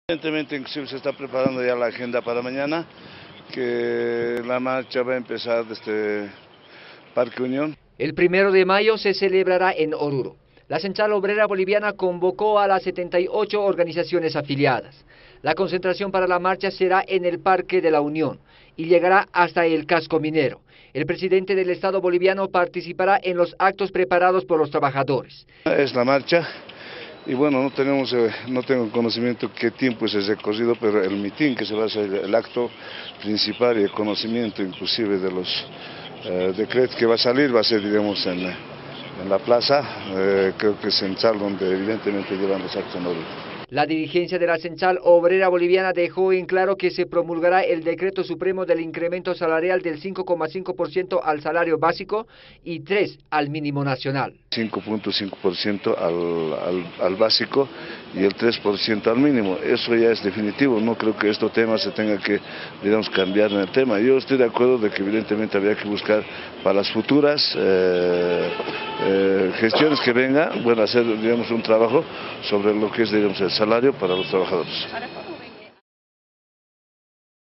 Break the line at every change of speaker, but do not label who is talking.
Evidentemente, inclusive se está preparando ya la agenda para mañana, que la marcha va a empezar desde Parque Unión.
El 1 de mayo se celebrará en Oruro. La Central Obrera Boliviana convocó a las 78 organizaciones afiliadas. La concentración para la marcha será en el Parque de la Unión y llegará hasta el casco minero. El presidente del Estado boliviano participará en los actos preparados por los trabajadores.
Es la marcha. Y bueno, no tengo conocimiento qué tiempo es el recorrido, pero el mitin que se va a hacer, el acto principal y el conocimiento inclusive de los decretos que va a salir, va a ser, digamos, en la plaza, creo que es central, donde evidentemente llevan los actos en orden.
La dirigencia de la Central Obrera Boliviana dejó en claro que se promulgará el decreto supremo del incremento salarial del 5,5% al salario básico y 3% al mínimo nacional.
5,5% al básico y el 3% al mínimo. Eso ya es definitivo. No creo que este tema se tenga que, digamos, cambiar en el tema. Yo estoy de acuerdo de que evidentemente habría que buscar para las futuras gestiones que vengan, bueno, hacer, digamos, un trabajo sobre lo que es, digamos, el salario para los trabajadores.